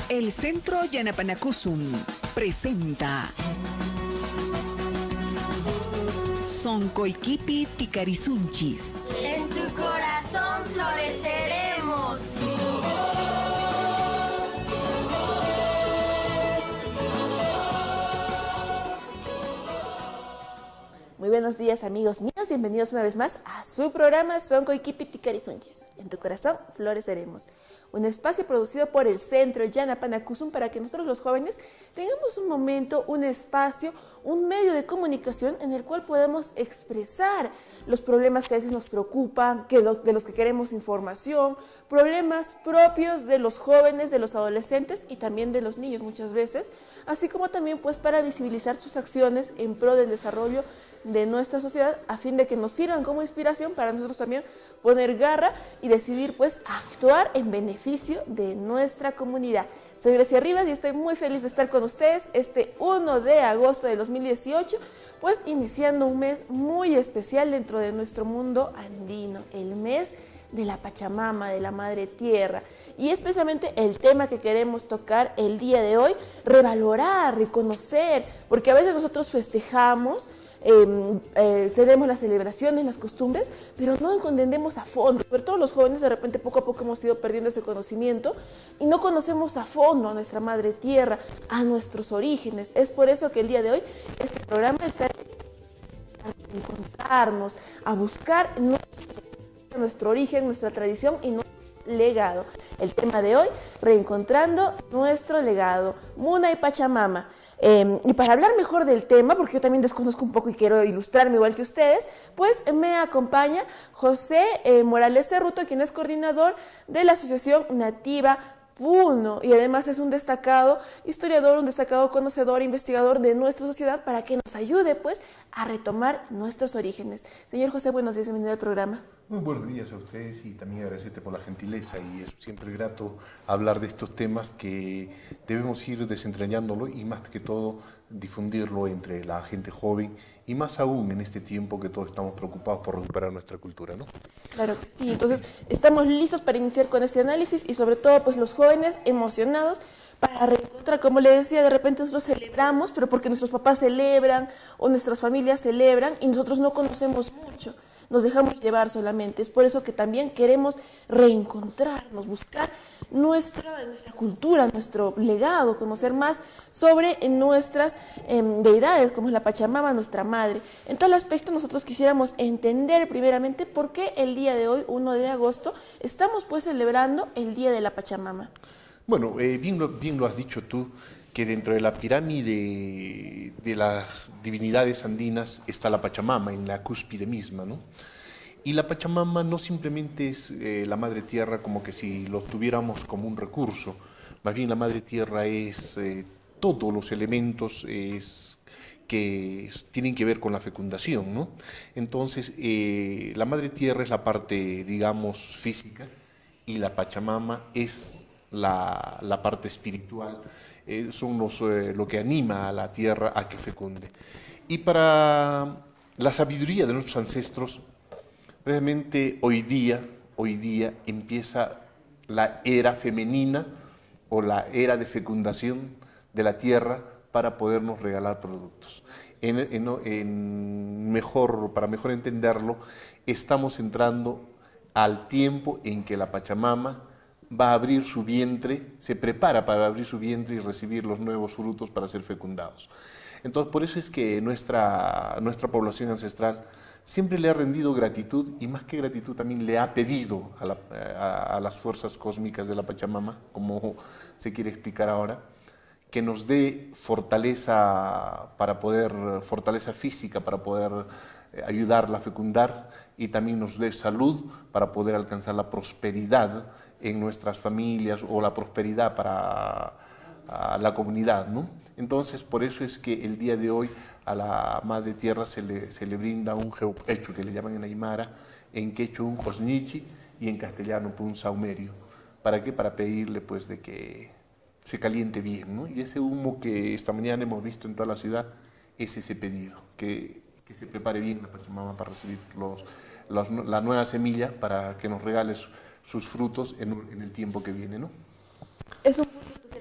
El Centro Yanapanacuzum presenta Soncoiquipi Ticarizunchis. En tu corazón floreceremos. Muy buenos días, amigos míos, bienvenidos una vez más a su programa Soncoiquipi Ticarizunchis. En tu corazón floreceremos. Un espacio producido por el Centro Yanapanacuzum para que nosotros los jóvenes tengamos un momento, un espacio, un medio de comunicación en el cual podamos expresar los problemas que a veces nos preocupan, de los que queremos información, problemas propios de los jóvenes, de los adolescentes y también de los niños muchas veces, así como también pues para visibilizar sus acciones en pro del desarrollo de nuestra sociedad a fin de que nos sirvan como inspiración para nosotros también poner garra y decidir pues actuar en beneficio de nuestra comunidad. Soy Grecia Rivas y estoy muy feliz de estar con ustedes este 1 de agosto de 2018, pues iniciando un mes muy especial dentro de nuestro mundo andino, el mes de la Pachamama, de la Madre Tierra. Y es precisamente el tema que queremos tocar el día de hoy, revalorar, reconocer, porque a veces nosotros festejamos, tenemos las celebraciones, las costumbres, pero no entendemos a fondo. Pero todos los jóvenes de repente poco a poco hemos ido perdiendo ese conocimiento y no conocemos a fondo a nuestra Madre Tierra, a nuestros orígenes. Es por eso que el día de hoy este programa está a encontrarnos, a buscar nuestro origen, nuestra tradición y nuestro legado. El tema de hoy, reencontrando nuestro legado, Muna y Pachamama. Y para hablar mejor del tema, porque yo también desconozco un poco y quiero ilustrarme igual que ustedes, pues me acompaña José Morales Cerruto, quien es coordinador de la Asociación Nativa Puno y además es un destacado historiador, un destacado conocedor, investigador de nuestra sociedad para que nos ayude pues a retomar nuestros orígenes. Señor José, buenos días, bienvenido al programa. Muy buenos días a ustedes y también agradecerte por la gentileza y es siempre grato hablar de estos temas que debemos ir desentrañándolo y más que todo difundirlo entre la gente joven y más aún en este tiempo que todos estamos preocupados por recuperar nuestra cultura, ¿no? Claro que sí, entonces estamos listos para iniciar con este análisis y sobre todo pues los jóvenes emocionados para reencontrar, como le decía, de repente nosotros celebramos, pero porque nuestros papás celebran o nuestras familias celebran y nosotros no conocemos mucho. Nos dejamos llevar solamente. Es por eso que también queremos reencontrarnos, buscar nuestra cultura, nuestro legado, conocer más sobre nuestras deidades, como es la Pachamama, nuestra madre. En tal aspecto nosotros quisiéramos entender primeramente por qué el día de hoy, 1 de agosto, estamos pues celebrando el Día de la Pachamama. Bueno, bien lo has dicho tú, que dentro de la pirámide de las divinidades andinas está la Pachamama, en la cúspide misma, ¿no? Y la Pachamama no simplemente es la Madre Tierra como que si lo tuviéramos como un recurso, más bien la Madre Tierra es todos los elementos que tienen que ver con la fecundación, ¿no? Entonces, la Madre Tierra es la parte, digamos, física y la Pachamama es la parte espiritual, son lo que anima a la tierra a que fecunde. Y para la sabiduría de nuestros ancestros, realmente hoy día empieza la era femenina o la era de fecundación de la tierra para podernos regalar productos. Para mejor entenderlo, estamos entrando al tiempo en que la Pachamama va a abrir su vientre, se prepara para abrir su vientre y recibir los nuevos frutos para ser fecundados. Entonces, por eso es que nuestra población ancestral siempre le ha rendido gratitud y más que gratitud también le ha pedido a las fuerzas cósmicas de la Pachamama, como se quiere explicar ahora, que nos dé fortaleza física para poder ayudarla a fecundar y también nos dé salud para poder alcanzar la prosperidad en nuestras familias o la prosperidad para la comunidad, ¿no? Entonces, por eso es que el día de hoy a la Madre Tierra se le brinda un geopecho que le llaman en Aymara, en quechua un cosnichi y en castellano un saumerio. ¿Para qué? Para pedirle pues de que se caliente bien, ¿no? Y ese humo que esta mañana hemos visto en toda la ciudad es ese pedido, que se prepare bien la Pachamama para recibir la nueva semilla para que nos regale sus frutos en el tiempo que viene, ¿no? Es un punto especial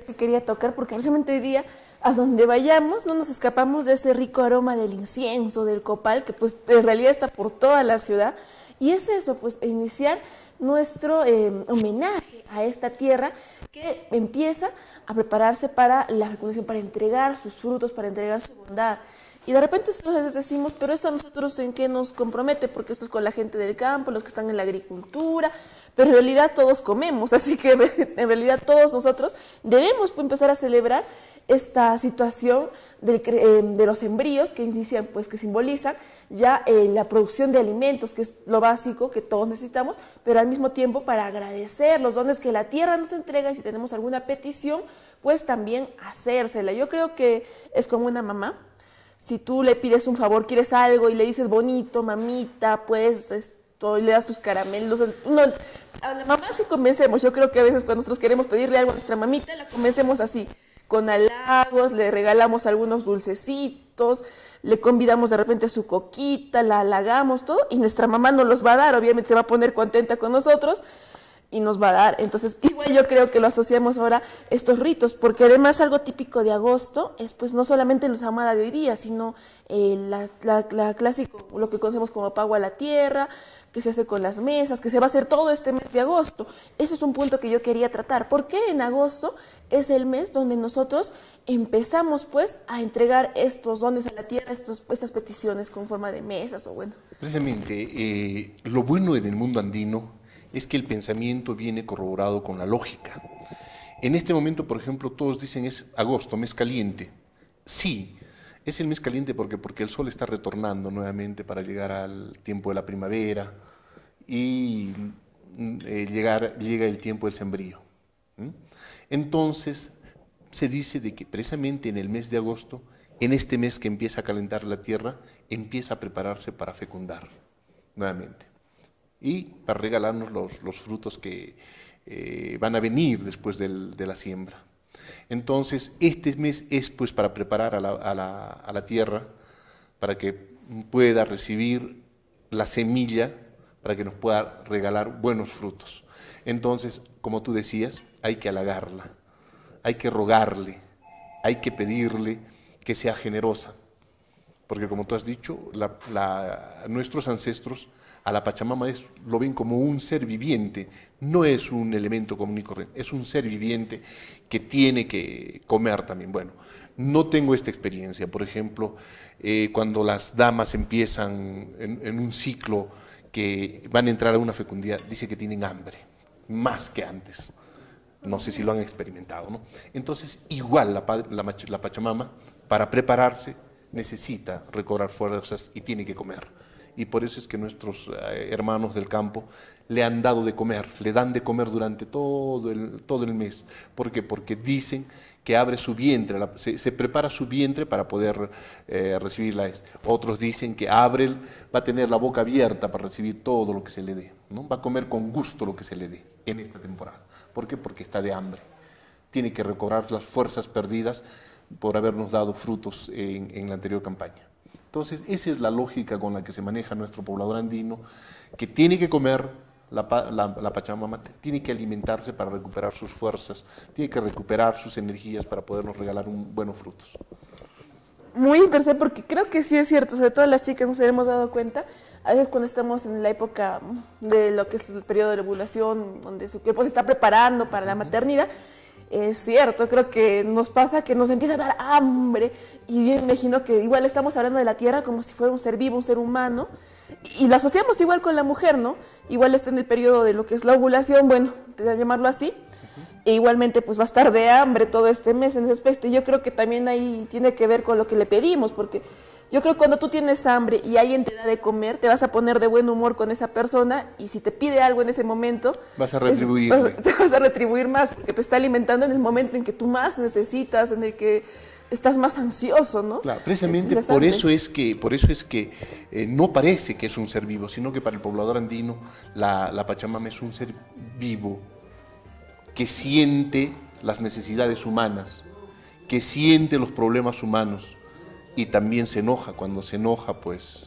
que quería tocar, porque precisamente hoy día, a donde vayamos, no nos escapamos de ese rico aroma del incienso, del copal, que pues en realidad está por toda la ciudad. Y es eso, pues iniciar nuestro homenaje a esta tierra que empieza a prepararse para la fecundación, para entregar sus frutos, para entregar su bondad. Y de repente nosotros decimos, pero eso a nosotros en qué nos compromete, porque esto es con la gente del campo, los que están en la agricultura, pero en realidad todos comemos, así que en realidad todos nosotros debemos empezar a celebrar esta situación de los embrios que inician, pues que simbolizan ya la producción de alimentos, que es lo básico que todos necesitamos, pero al mismo tiempo para agradecer los dones que la tierra nos entrega y si tenemos alguna petición, pues también hacérsela. Yo creo que es como una mamá. Si tú le pides un favor, quieres algo y le dices bonito, mamita, pues le das sus caramelos. No, a la mamá sí convencemos. Yo creo que a veces cuando nosotros queremos pedirle algo a nuestra mamita, la convencemos así, con halagos, le regalamos algunos dulcecitos, le convidamos de repente a su coquita, la halagamos, todo, y nuestra mamá nos los va a dar. Obviamente se va a poner contenta con nosotros y nos va a dar. Entonces, igual yo creo que lo asociamos ahora estos ritos, porque además algo típico de agosto es pues no solamente los amada de hoy día, sino la clásico, lo que conocemos como pago a la tierra, que se hace con las mesas, que se va a hacer todo este mes de agosto. Eso es un punto que yo quería tratar. ¿Por qué en agosto es el mes donde nosotros empezamos pues a entregar estos dones a la tierra, estas peticiones con forma de mesas o bueno? Precisamente, lo bueno en el mundo andino es que el pensamiento viene corroborado con la lógica. En este momento, por ejemplo, todos dicen es agosto, mes caliente. Sí, es el mes caliente porque el sol está retornando nuevamente para llegar al tiempo de la primavera y llega el tiempo del sembrío. Entonces, se dice de que precisamente en el mes de agosto, en este mes que empieza a calentar la tierra, empieza a prepararse para fecundar nuevamente y para regalarnos los frutos que van a venir después de la siembra. Entonces, este mes es pues para preparar a la tierra, para que pueda recibir la semilla, para que nos pueda regalar buenos frutos. Entonces, como tú decías, hay que halagarla, hay que rogarle, hay que pedirle que sea generosa, porque como tú has dicho, nuestros ancestros a la Pachamama lo ven como un ser viviente, no es un elemento común y corriente, es un ser viviente que tiene que comer también. Bueno, no tengo esta experiencia, por ejemplo, cuando las damas empiezan en un ciclo que van a entrar a una fecundidad, dice que tienen hambre, más que antes. No sé si lo han experimentado, ¿no? Entonces, igual la Pachamama, para prepararse, necesita recobrar fuerzas y tiene que comer. Y por eso es que nuestros hermanos del campo le han dado de comer, le dan de comer durante todo el mes. ¿Por qué? Porque dicen que abre su vientre, se prepara su vientre para poder recibirla. Otros dicen que va a tener la boca abierta para recibir todo lo que se le dé, ¿no? Va a comer con gusto lo que se le dé en esta temporada. ¿Por qué? Porque está de hambre. Tiene que recobrar las fuerzas perdidas por habernos dado frutos en la anterior campaña. Entonces, esa es la lógica con la que se maneja nuestro poblador andino, que tiene que comer la Pachamama, tiene que alimentarse para recuperar sus fuerzas, tiene que recuperar sus energías para podernos regalar buenos frutos. Muy interesante, porque creo que sí es cierto, sobre todo las chicas nos hemos dado cuenta, a veces cuando estamos en la época de lo que es el periodo de ovulación, donde su cuerpo se está preparando para la maternidad, es cierto, creo que nos pasa que nos empieza a dar hambre y yo imagino que igual estamos hablando de la tierra como si fuera un ser vivo, un ser humano y la asociamos igual con la mujer, ¿no? Igual está en el periodo de lo que es la ovulación, bueno, te voy a llamarlo así, e igualmente pues va a estar de hambre todo este mes en ese aspecto y yo creo que también ahí tiene que ver con lo que le pedimos, porque yo creo que cuando tú tienes hambre y alguien te da de comer, te vas a poner de buen humor con esa persona y si te pide algo en ese momento, vas a retribuir. Te vas a retribuir más porque te está alimentando en el momento en que tú más necesitas, en el que estás más ansioso, ¿no? Claro, precisamente por eso es que no parece que es un ser vivo, sino que para el poblador andino la Pachamama es un ser vivo que siente las necesidades humanas, que siente los problemas humanos. Y también se enoja, cuando se enoja pues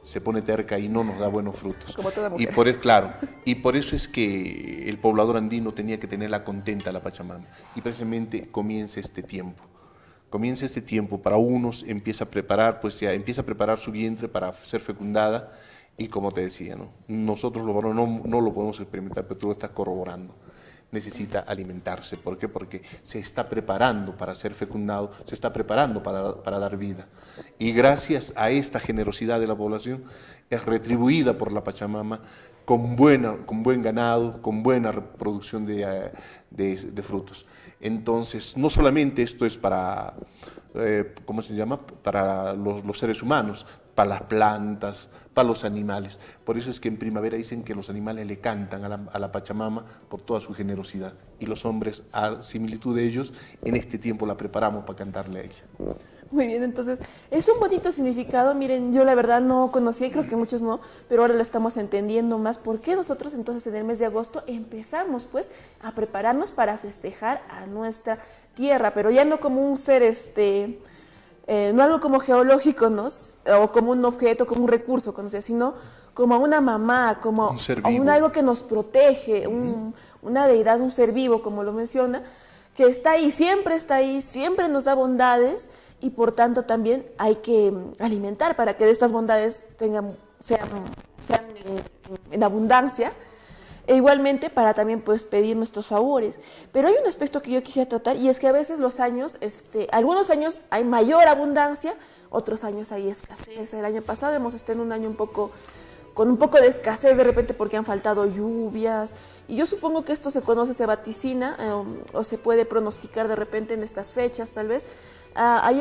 se pone terca y no nos da buenos frutos. Como toda Y mujer. claro, y por eso es que el poblador andino tenía que tenerla contenta a la Pachamama. Y precisamente comienza este tiempo. Comienza este tiempo, para unos empieza a preparar, pues ya empieza a preparar su vientre para ser fecundada, y como te decía, ¿no? Nosotros los varones no lo podemos experimentar, pero tú lo estás corroborando. Necesita alimentarse. ¿Por qué? Porque se está preparando para ser fecundado, se está preparando para dar vida. Y gracias a esta generosidad de la población, es retribuida por la Pachamama con buen ganado, con buena reproducción de frutos. Entonces, no solamente esto es para, ¿cómo se llama?, para los seres humanos, para las plantas, para los animales. Por eso es que en primavera dicen que los animales le cantan a la Pachamama por toda su generosidad. Y los hombres, a similitud de ellos, en este tiempo la preparamos para cantarle a ella. Muy bien, entonces es un bonito significado. Miren, yo la verdad no conocía, y creo que muchos no, pero ahora lo estamos entendiendo más. ¿Por qué nosotros entonces en el mes de agosto empezamos pues a prepararnos para festejar a nuestra tierra? Pero ya no como un ser, no algo como geológico, ¿no? O como un objeto, como un recurso, sino como a una mamá, como un ser a vivo. algo que nos protege, una deidad, un ser vivo, como lo menciona, que está ahí, siempre nos da bondades. Y por tanto también hay que alimentar para que estas bondades sean en abundancia, e igualmente para también pues pedir nuestros favores. Pero hay un aspecto que yo quisiera tratar, y es que a veces los años, algunos años hay mayor abundancia, otros años hay escasez. El año pasado hemos estado en un año con un poco de escasez de repente porque han faltado lluvias, y yo supongo que esto se vaticina o se puede pronosticar de repente en estas fechas tal vez. ¿Hay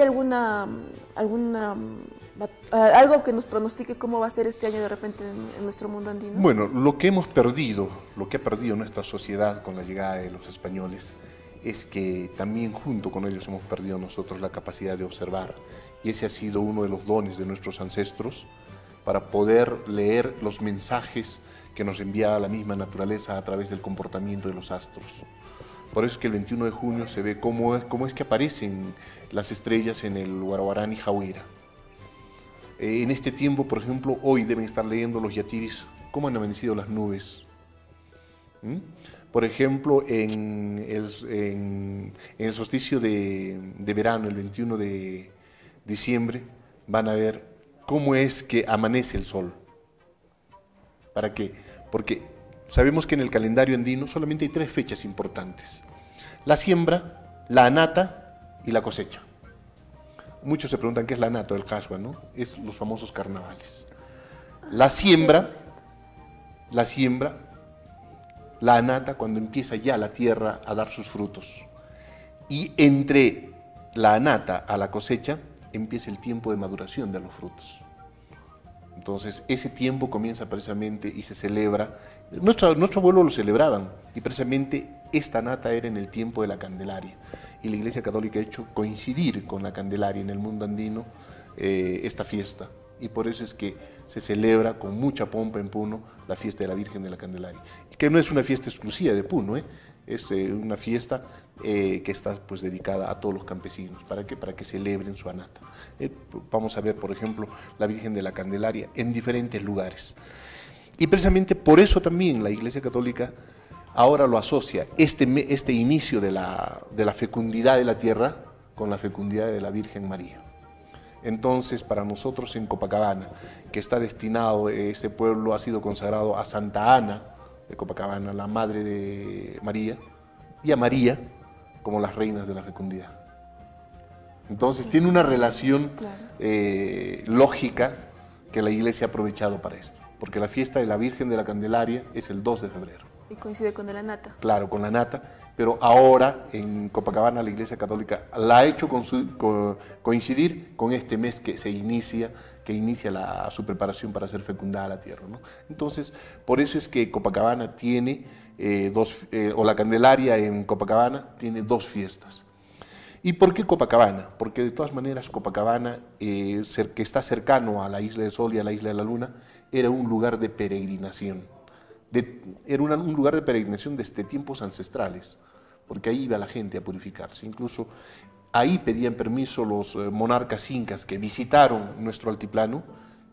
algo que nos pronostique cómo va a ser este año de repente en nuestro mundo andino? Bueno, lo que ha perdido nuestra sociedad con la llegada de los españoles, es que también junto con ellos hemos perdido nosotros la capacidad de observar, y ese ha sido uno de los dones de nuestros ancestros para poder leer los mensajes que nos envía la misma naturaleza a través del comportamiento de los astros. Por eso es que el 21 de junio se ve cómo es que aparecen las estrellas en el Huaroarani Jauira. En este tiempo, por ejemplo, hoy deben estar leyendo los yatiris cómo han amanecido las nubes. Por ejemplo, en el solsticio de verano, el 21 de diciembre, van a ver cómo es que amanece el sol. ¿Para qué? Porque sabemos que en el calendario andino solamente hay 3 fechas importantes: la siembra, la anata y la cosecha. Muchos se preguntan qué es la anata o el casua, ¿no? Es los famosos carnavales. La siembra, la anata, cuando empieza ya la tierra a dar sus frutos. Y entre la anata a la cosecha empieza el tiempo de maduración de los frutos. Entonces, ese tiempo comienza precisamente y se celebra. Nuestro abuelo lo celebraban, y precisamente esta nata era en el tiempo de la Candelaria. Y la Iglesia Católica ha hecho coincidir con la Candelaria en el mundo andino esta fiesta. Y por eso es que se celebra con mucha pompa en Puno la fiesta de la Virgen de la Candelaria. Y que no es una fiesta exclusiva de Puno, es una fiesta que está pues dedicada a todos los campesinos. ¿Para qué? Para que celebren su anata. Vamos a ver, por ejemplo, la Virgen de la Candelaria en diferentes lugares. Y precisamente por eso también la Iglesia Católica ahora lo asocia, este inicio de la fecundidad de la tierra, con la fecundidad de la Virgen María. Entonces, para nosotros en Copacabana, que está destinado, ese pueblo ha sido consagrado a Santa Ana de Copacabana, la madre de María, y a María como las reinas de la fecundidad. Entonces tiene una relación lógica que la Iglesia ha aprovechado para esto, porque la fiesta de la Virgen de la Candelaria es el 2 de febrero. Y coincide con la nata. Claro, con la nata, pero ahora en Copacabana la Iglesia Católica la ha hecho coincidir con este mes que inicia su preparación para ser fecundada la tierra, ¿no? Entonces, por eso es que Copacabana tiene la Candelaria en Copacabana tiene 2 fiestas. ¿Y por qué Copacabana? Porque de todas maneras Copacabana, que está cercano a la Isla del Sol y a la Isla de la Luna, era un lugar de peregrinación. Era un lugar de peregrinación desde tiempos ancestrales, porque ahí iba la gente a purificarse. Incluso ahí pedían permiso los monarcas incas que visitaron nuestro altiplano,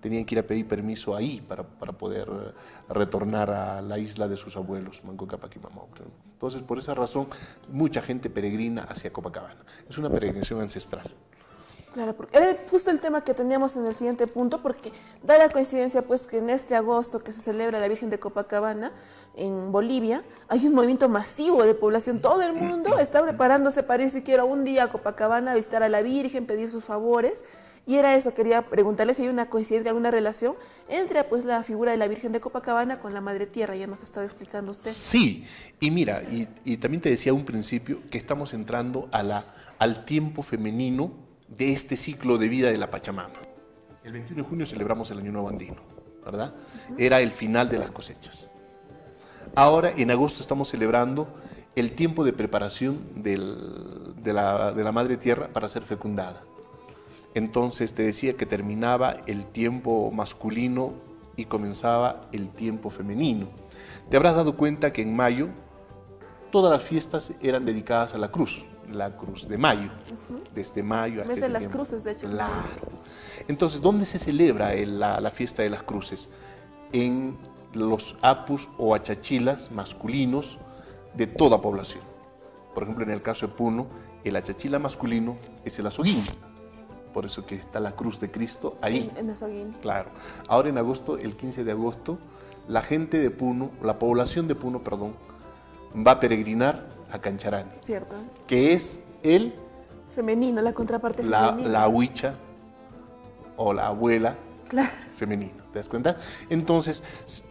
tenían que ir a pedir permiso ahí para poder retornar a la isla de sus abuelos, Manco Cápac y Mamaucla, ¿no? Entonces, por esa razón, mucha gente peregrina hacia Copacabana. Es una peregrinación ancestral. Claro, porque era justo el tema que teníamos en el siguiente punto, porque da la coincidencia pues que en este agosto que se celebra la Virgen de Copacabana en Bolivia, hay un movimiento masivo de población, todo el mundo está preparándose para ir siquiera un día a Copacabana a visitar a la Virgen, pedir sus favores, y era eso, quería preguntarle si hay una coincidencia, alguna relación entre pues la figura de la Virgen de Copacabana con la Madre Tierra, ya nos estaba explicando usted. Sí, y mira, y también te decía un principio que estamos entrando al tiempo femenino de este ciclo de vida de la Pachamama. El 21 de junio celebramos el Año Nuevo Andino, ¿verdad? Era el final de las cosechas. Ahora, en agosto, estamos celebrando el tiempo de preparación de la Madre Tierra para ser fecundada. Entonces, te decía que terminaba el tiempo masculino y comenzaba el tiempo femenino. Te habrás dado cuenta que en mayo todas las fiestas eran dedicadas a la cruz de mayo, desde mayo hasta Mes de las tiempo. Cruces, de hecho. Claro. Entonces, ¿dónde se celebra la fiesta de las cruces? En los apus o achachilas masculinos de toda población. Por ejemplo, en el caso de Puno, el achachila masculino es el azoguín. Por eso que está la cruz de Cristo ahí. En Azoguín. Claro. Ahora en agosto, el 15 de agosto, la gente de Puno, la población de Puno, perdón, va a peregrinar a Cancharani, Cierto. que es el Femenino, la contraparte femenina. la huicha o la abuela Claro. femenina, ¿te das cuenta? Entonces,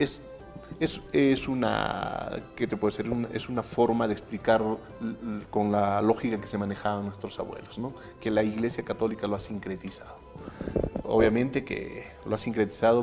es una, ¿qué te puedo decir? Es una forma de explicarlo con la lógica que se manejaban nuestros abuelos, ¿no? Que la Iglesia Católica lo ha sincretizado. Obviamente que lo ha sincretizado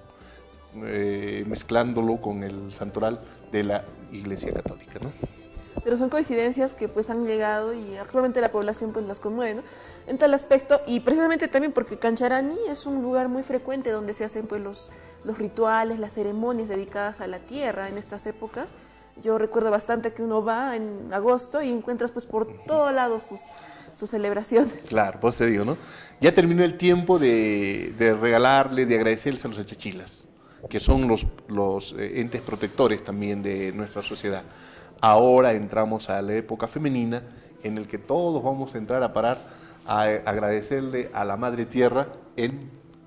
mezclándolo con el santoral de la Iglesia Católica, ¿no? Pero son coincidencias que pues han llegado y actualmente la población pues las conmueve, ¿no? En tal aspecto, y precisamente también porque Cancharani es un lugar muy frecuente donde se hacen pues los rituales, las ceremonias dedicadas a la tierra en estas épocas. Yo recuerdo bastante que uno va en agosto y encuentras pues por todos lados sus celebraciones. Claro, pues te digo, ¿no? Ya terminó el tiempo de regalarle, de agradecerles a los achachilas, que son los entes protectores también de nuestra sociedad. Ahora entramos a la época femenina en el que todos vamos a entrar a parar a agradecerle a la Madre Tierra en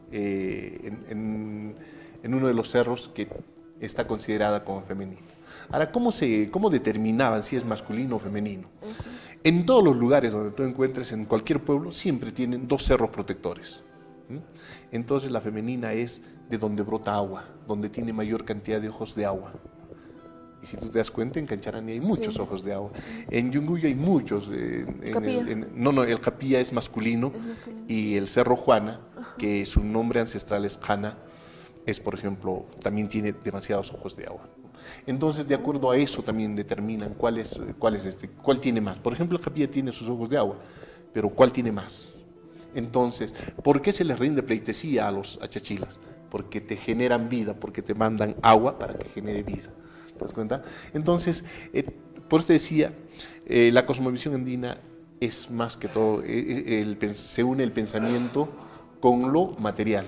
uno de los cerros que está considerada como femenino. Ahora, ¿cómo determinaban si es masculino o femenino? En todos los lugares donde tú encuentres, en cualquier pueblo, siempre tienen dos cerros protectores. Entonces la femenina es de donde brota agua, donde tiene mayor cantidad de ojos de agua. Y si tú te das cuenta, en Cancharani hay muchos ojos de agua. En Yunguyo hay muchos. El Capilla es masculino. Y el Cerro Juana, que su nombre ancestral es Jana, por ejemplo, también tiene demasiados ojos de agua. Entonces, de acuerdo a eso también determinan cuál tiene más. Por ejemplo, el Capilla tiene sus ojos de agua, pero ¿cuál tiene más? Entonces, ¿por qué se les rinde pleitesía a los achachilas? Porque te generan vida, porque te mandan agua para que genere vida. ¿Te das cuenta? Entonces, por eso te decía, la cosmovisión andina es más que todo, se une el pensamiento con lo material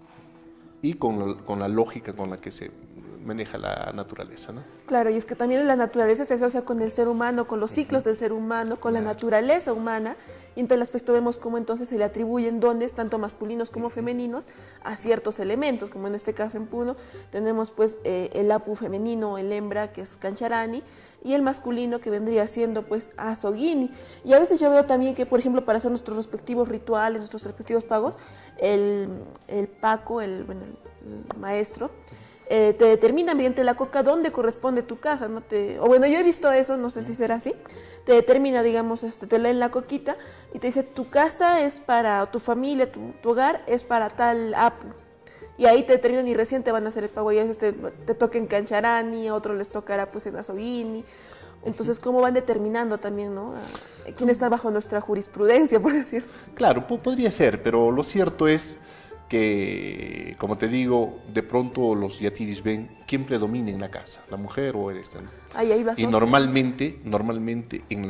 y con la lógica con la que se maneja la naturaleza, ¿no? Claro, y es que también la naturaleza se asocia con el ser humano, con los ciclos del ser humano, con la naturaleza humana, y en tal aspecto vemos cómo entonces se le atribuyen dones, tanto masculinos como femeninos, a ciertos elementos, como en este caso en Puno, tenemos pues el apu femenino, el hembra, que es Cancharani, y el masculino que vendría siendo pues Azoguini. Y a veces yo veo también que, por ejemplo, para hacer nuestros respectivos rituales, nuestros respectivos pagos, el Paco, el maestro, te determina mediante la coca dónde corresponde tu casa, ¿no? O bueno, yo he visto eso, no sé si será así, te determina, digamos, te leen la coquita y te dice, tu casa es para tu familia, tu hogar es para tal apu. Y ahí te determinan y recién te van a hacer el pago, y a veces te toca en Cancharani, a otros les tocará pues en Azoguini. Entonces, ¿cómo van determinando también, ¿no? ¿Quién está bajo nuestra jurisprudencia, por decir? Claro, podría ser, pero lo cierto es que, como te digo, de pronto los yatiris ven quién predomina en la casa, la mujer o el ¿no? Ahí va. Y normalmente en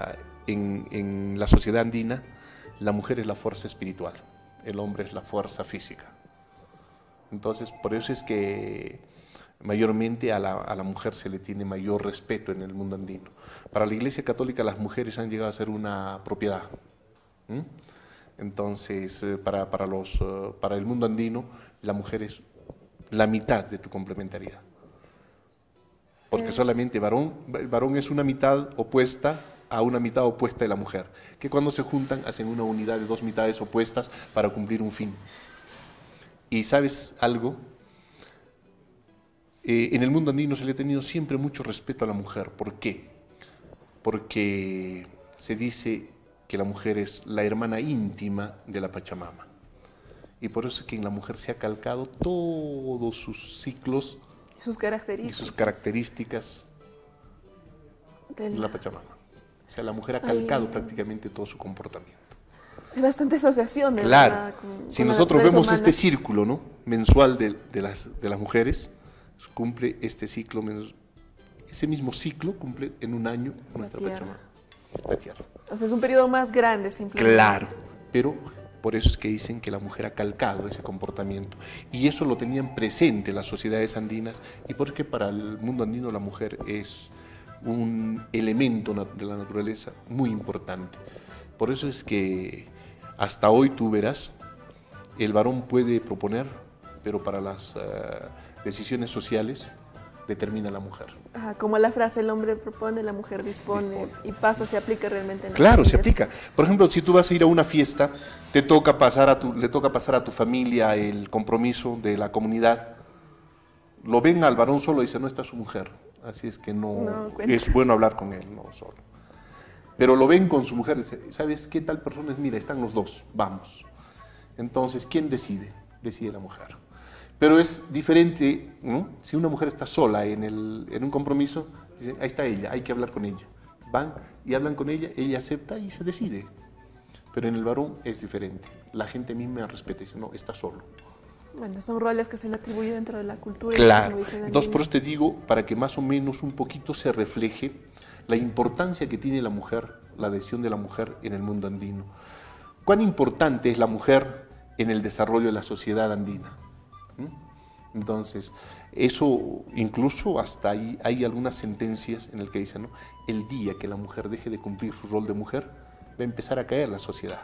la sociedad andina, la mujer es la fuerza espiritual, el hombre es la fuerza física. Entonces, por eso es que mayormente a la mujer se le tiene mayor respeto en el mundo andino. Para la Iglesia Católica las mujeres han llegado a ser una propiedad. ¿Mm? Entonces, para el mundo andino, la mujer es la mitad de tu complementariedad. Porque solamente el varón es una mitad opuesta a una mitad opuesta de la mujer, que cuando se juntan hacen una unidad de dos mitades opuestas para cumplir un fin. Y ¿sabes algo? En el mundo andino se le ha tenido siempre mucho respeto a la mujer. ¿Por qué? Porque se dice que la mujer es la hermana íntima de la Pachamama. Y por eso es que en la mujer se ha calcado todos sus ciclos Y sus características de la Pachamama. O sea, la mujer ha calcado prácticamente todo su comportamiento. Hay bastante asociación, Claro. ¿verdad? Si nosotros vemos este círculo, ¿no?, mensual de las mujeres, cumple este ciclo, ese mismo ciclo cumple en un año nuestra Pachamama, la tierra. O sea, es un periodo más grande simplemente. Claro, pero por eso es que dicen que la mujer ha calcado ese comportamiento. Y eso lo tenían presente las sociedades andinas, y porque para el mundo andino la mujer es un elemento de la naturaleza muy importante. Por eso es que hasta hoy tú verás, el varón puede proponer, pero para las decisiones sociales determina la mujer. Ajá, como la frase, el hombre propone, la mujer dispone, y pasa, se aplica realmente en la Claro, se familia. aplica. Por ejemplo, si tú vas a ir a una fiesta, le toca pasar a tu familia el compromiso de la comunidad. Lo ven al varón solo y dice, no está su mujer. Así es que no es bueno hablar con él, no solo. Pero lo ven con su mujer y dice, ¿sabes qué tal persona es? Mira, están los dos, vamos. Entonces, ¿quién decide? Decide la mujer. Pero es diferente, ¿no? Si una mujer está sola en un compromiso, dice, ahí está ella, hay que hablar con ella. Van y hablan con ella acepta y se decide. Pero en el varón es diferente. La gente misma respeta y dice, no, está solo. Bueno, son roles que se le atribuyen dentro de la cultura. Claro. Y la Entonces, por eso te digo, para que más o menos un poquito se refleje la importancia que tiene la mujer, la adhesión de la mujer en el mundo andino. ¿Cuán importante es la mujer en el desarrollo de la sociedad andina? Entonces, eso incluso hasta ahí hay algunas sentencias en las que dicen, ¿no?, el día que la mujer deje de cumplir su rol de mujer, va a empezar a caer la sociedad.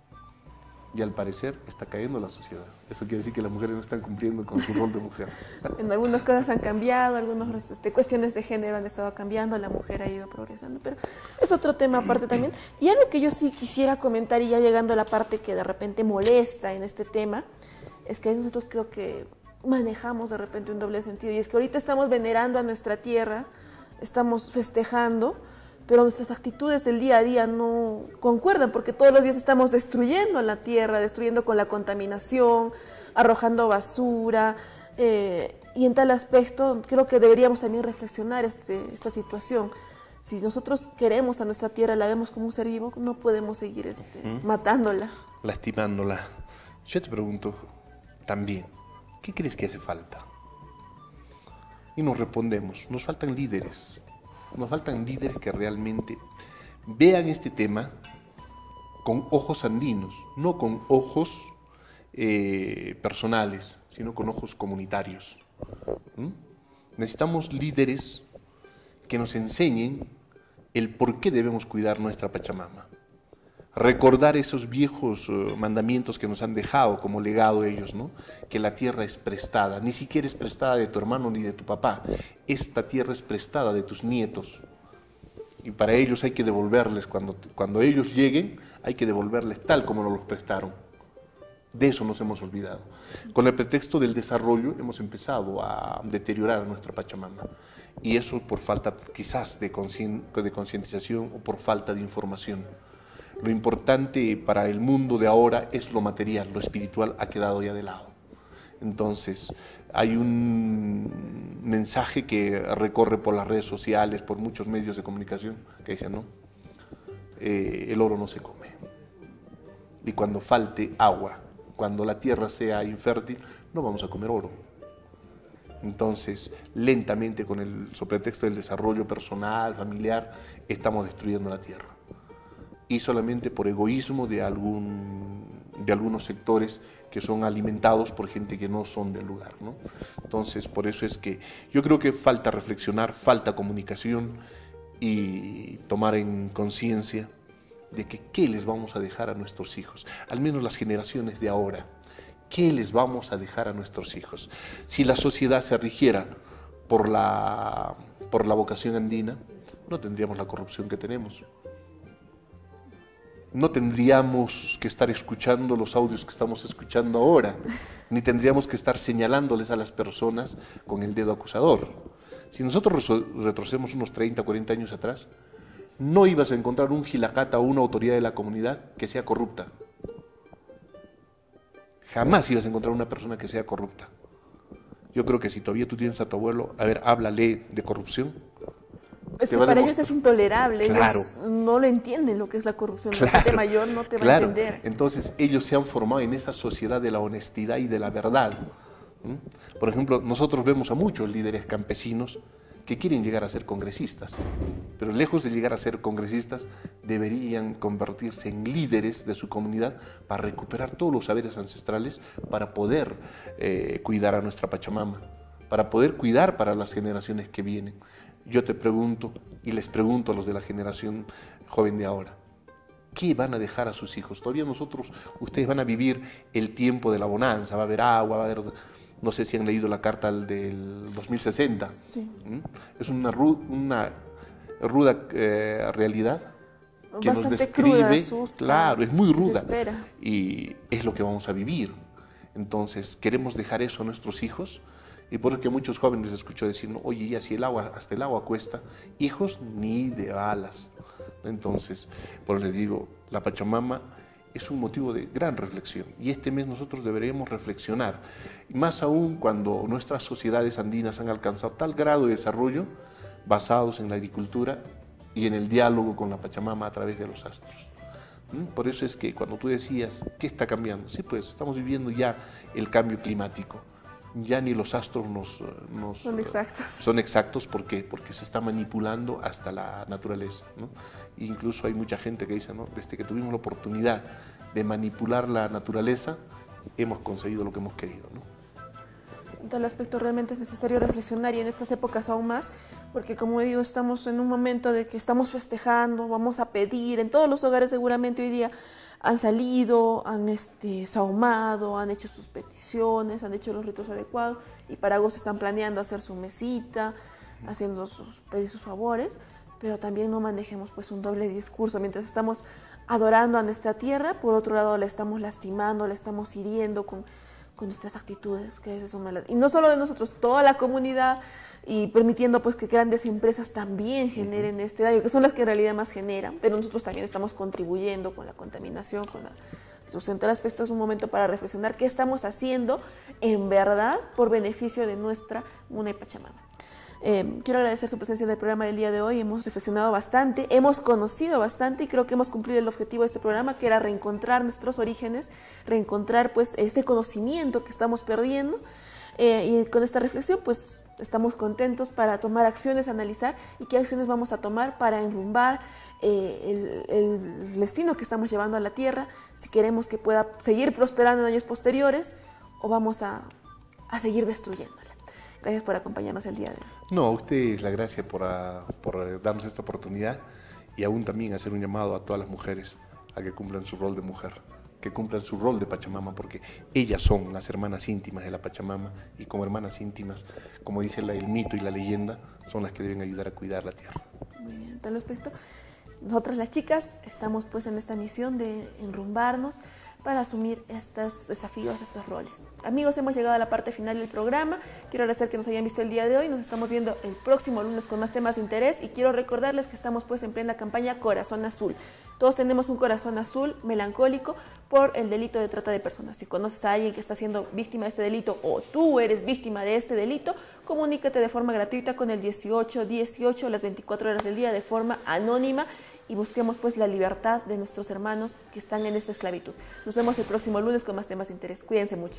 Y al parecer está cayendo la sociedad. Eso quiere decir que las mujeres no están cumpliendo con su rol de mujer. En algunas cosas han cambiado, algunas cuestiones de género han estado cambiando, la mujer ha ido progresando, pero es otro tema aparte también. Y algo que yo sí quisiera comentar, y ya llegando a la parte que de repente molesta en este tema, es que nosotros creo que manejamos de repente un doble sentido, y es que ahorita estamos venerando a nuestra tierra, estamos festejando, pero nuestras actitudes del día a día no concuerdan, porque todos los días estamos destruyendo la tierra, destruyendo con la contaminación, arrojando basura, y en tal aspecto creo que deberíamos también reflexionar esta situación. Si nosotros queremos a nuestra tierra, la vemos como un ser vivo, no podemos seguir matándola. Lastimándola. Yo te pregunto también, ¿qué crees que hace falta? Y nos respondemos, nos faltan líderes. Nos faltan líderes que realmente vean este tema con ojos andinos, no con ojos personales, sino con ojos comunitarios. Necesitamos líderes que nos enseñen el por qué debemos cuidar nuestra Pachamama. Recordar esos viejos mandamientos que nos han dejado como legado ellos, ¿no? Que la tierra es prestada, ni siquiera es prestada de tu hermano ni de tu papá. Esta tierra es prestada de tus nietos. Y para ellos hay que devolverles, cuando ellos lleguen, hay que devolverles tal como nos los prestaron. De eso nos hemos olvidado. Con el pretexto del desarrollo hemos empezado a deteriorar a nuestra Pachamama. Y eso por falta quizás de concientización o por falta de información. Lo importante para el mundo de ahora es lo material, lo espiritual ha quedado ya de lado. Entonces, hay un mensaje que recorre por las redes sociales, por muchos medios de comunicación, que dicen, no, el oro no se come. Y cuando falte agua, cuando la tierra sea infértil, no vamos a comer oro. Entonces, lentamente, con el sobretexto del desarrollo personal, familiar, estamos destruyendo la tierra. Y solamente por egoísmo de algún de algunos sectores que son alimentados por gente que no son del lugar, ¿no? Entonces, por eso es que yo creo que falta reflexionar, falta comunicación y tomar en conciencia de que qué les vamos a dejar a nuestros hijos, al menos las generaciones de ahora. ¿Qué les vamos a dejar a nuestros hijos? Si la sociedad se rigiera por la vocación andina, no tendríamos la corrupción que tenemos. No tendríamos que estar escuchando los audios que estamos escuchando ahora, ni tendríamos que estar señalándoles a las personas con el dedo acusador. Si nosotros retrocedemos unos 30, 40 años atrás, no ibas a encontrar un gilacata o una autoridad de la comunidad que sea corrupta. Jamás ibas a encontrar una persona que sea corrupta. Yo creo que si todavía tú tienes a tu abuelo, a ver, háblale de corrupción. Es que para ellos es intolerable, claro. Ellos no lo entienden lo que es la corrupción. Claro, la gente mayor no te va a entender. Entonces ellos se han formado en esa sociedad de la honestidad y de la verdad. Por ejemplo, nosotros vemos a muchos líderes campesinos que quieren llegar a ser congresistas, pero lejos de llegar a ser congresistas, deberían convertirse en líderes de su comunidad para recuperar todos los saberes ancestrales, para poder cuidar a nuestra Pachamama, para poder cuidar para las generaciones que vienen. Yo te pregunto, y les pregunto a los de la generación joven de ahora, ¿qué van a dejar a sus hijos? Todavía ustedes van a vivir el tiempo de la bonanza, va a haber agua, va a haber... No sé si han leído la carta del 2060. Sí. Es una ruda realidad que bastante nos describe. Cruda, asusta, claro, es muy ruda. desespera. Y es lo que vamos a vivir. Entonces, ¿queremos dejar eso a nuestros hijos? Y por eso que muchos jóvenes escucho decir, no, oye, ya si hasta el agua cuesta, hijos ni de balas. Entonces, por eso les digo, la Pachamama es un motivo de gran reflexión y este mes nosotros deberíamos reflexionar, y más aún cuando nuestras sociedades andinas han alcanzado tal grado de desarrollo basados en la agricultura y en el diálogo con la Pachamama a través de los astros. Por eso es que cuando tú decías, ¿qué está cambiando? Sí, pues estamos viviendo ya el cambio climático. Ya ni los astros son exactos. Son exactos, ¿por qué? Porque se está manipulando hasta la naturaleza, ¿no? E incluso hay mucha gente que dice, ¿no? Desde que tuvimos la oportunidad de manipular la naturaleza, hemos conseguido lo que hemos querido, ¿no? En tal aspecto realmente es necesario reflexionar y en estas épocas aún más, porque como digo, estamos en un momento de que estamos festejando, vamos a pedir, en todos los hogares seguramente hoy día han salido, han sahumado, han hecho sus peticiones, han hecho los ritos adecuados y para agosto están planeando hacer su mesita, haciendo pedir sus favores, pero también no manejemos pues un doble discurso. Mientras estamos adorando a nuestra tierra, por otro lado la estamos lastimando, la estamos hiriendo con nuestras actitudes, que a veces son malas. Y no solo de nosotros, toda la comunidad, y permitiendo pues que grandes empresas también generen este daño, que son las que en realidad más generan, pero nosotros también estamos contribuyendo con la contaminación, con la destrucción. En tal aspecto es un momento para reflexionar qué estamos haciendo en verdad por beneficio de nuestra Muna y Pachamama. Quiero agradecer su presencia en el programa del día de hoy. Hemos reflexionado bastante, hemos conocido bastante y creo que hemos cumplido el objetivo de este programa, que era reencontrar nuestros orígenes, reencontrar pues ese conocimiento que estamos perdiendo. Y con esta reflexión pues estamos contentos para tomar acciones, analizar y qué acciones vamos a tomar para enrumbar el destino que estamos llevando a la tierra, si queremos que pueda seguir prosperando en años posteriores o vamos a seguir destruyéndola. Gracias por acompañarnos el día de hoy. No, a ustedes la gracia por darnos esta oportunidad y aún también hacer un llamado a todas las mujeres a que cumplan su rol de mujer, que cumplan su rol de Pachamama, porque ellas son las hermanas íntimas de la Pachamama y como hermanas íntimas, como dice el mito y la leyenda, son las que deben ayudar a cuidar la tierra. Muy bien, en tal aspecto, nosotras las chicas estamos pues en esta misión de enrumbarnos para asumir estos desafíos, estos roles. Amigos, hemos llegado a la parte final del programa. Quiero agradecer que nos hayan visto el día de hoy. Nos estamos viendo el próximo lunes con más temas de interés y quiero recordarles que estamos pues en plena campaña Corazón Azul. Todos tenemos un corazón azul melancólico por el delito de trata de personas. Si conoces a alguien que está siendo víctima de este delito o tú eres víctima de este delito, comunícate de forma gratuita con el 1818 las 24 horas del día de forma anónima y busquemos pues la libertad de nuestros hermanos que están en esta esclavitud. Nos vemos el próximo lunes con más temas de interés. Cuídense mucho.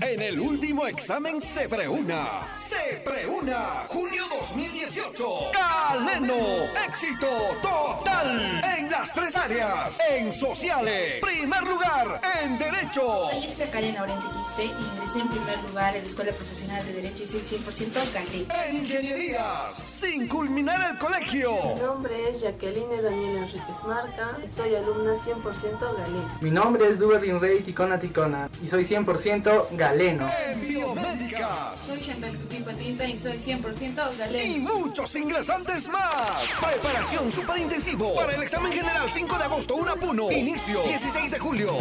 en el último examen se preúna. ¡Se preúna! Junio 2018. Galeno. Éxito total en las 3 áreas. En sociales. Primer lugar en derecho. Soy Karen Laurenti Quispe y ingresé en primer lugar en la Escuela Profesional de Derecho y soy 100% galeno. Ingenierías. Sin culminar el colegio. Mi nombre es Jacqueline Daniela Enríquez Marca y soy alumna 100% galeno. Mi nombre es Duberlin Rey Ticona Ticona y soy 100% galeno. En biomédicas. Soy Chantal Cutín Patita y soy 100% galeno. Y muchos ingresantes más. Preparación superintensivo para el examen general 5 de agosto, 1 a Puno. Inicio 16 de julio.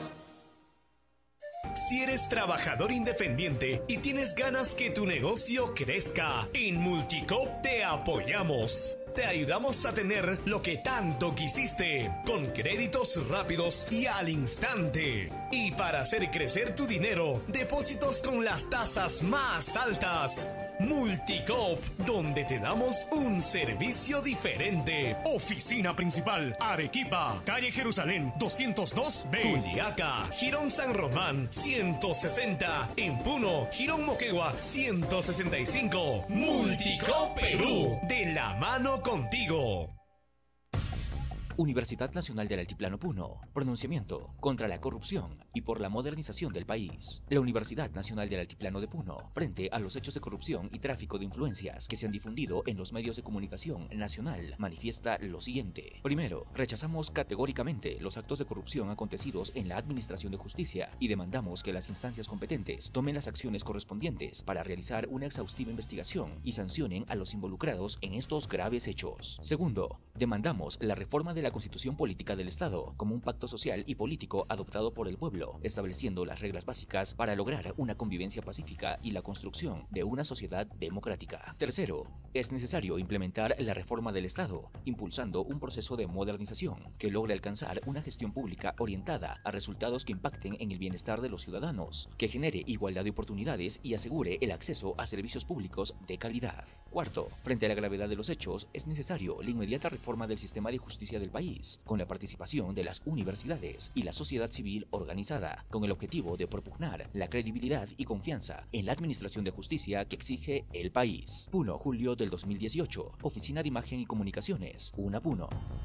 Si eres trabajador independiente y tienes ganas que tu negocio crezca, en Multicoop te apoyamos. Te ayudamos a tener lo que tanto quisiste, con créditos rápidos y al instante. Y para hacer crecer tu dinero, depósitos con las tasas más altas. Multicoop, donde te damos un servicio diferente. Oficina principal, Arequipa, calle Jerusalén, 202B. Juliaca, Girón San Román, 160. En Puno, Girón Moquegua, 165. Multicoop Perú, de la mano contigo. Universidad Nacional del Altiplano Puno. Pronunciamiento contra la corrupción y por la modernización del país. La Universidad Nacional del Altiplano de Puno, frente a los hechos de corrupción y tráfico de influencias que se han difundido en los medios de comunicación nacional, manifiesta lo siguiente. Primero, rechazamos categóricamente los actos de corrupción acontecidos en la Administración de Justicia y demandamos que las instancias competentes tomen las acciones correspondientes para realizar una exhaustiva investigación y sancionen a los involucrados en estos graves hechos. Segundo, demandamos la reforma de la Constitución Política del Estado como un pacto social y político adoptado por el pueblo, estableciendo las reglas básicas para lograr una convivencia pacífica y la construcción de una sociedad democrática. Tercero, es necesario implementar la reforma del Estado, impulsando un proceso de modernización que logre alcanzar una gestión pública orientada a resultados que impacten en el bienestar de los ciudadanos, que genere igualdad de oportunidades y asegure el acceso a servicios públicos de calidad. Cuarto, frente a la gravedad de los hechos, es necesario la inmediata reforma del sistema de justicia del país, con la participación de las universidades y la sociedad civil organizada, con el objetivo de propugnar la credibilidad y confianza en la administración de justicia que exige el país. Puno, julio del 2018. Oficina de Imagen y Comunicaciones, UNA Puno.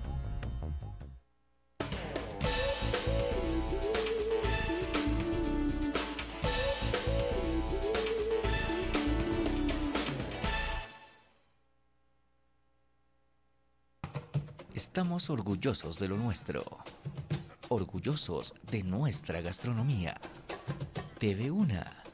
Estamos orgullosos de lo nuestro, orgullosos de nuestra gastronomía. TV UNA.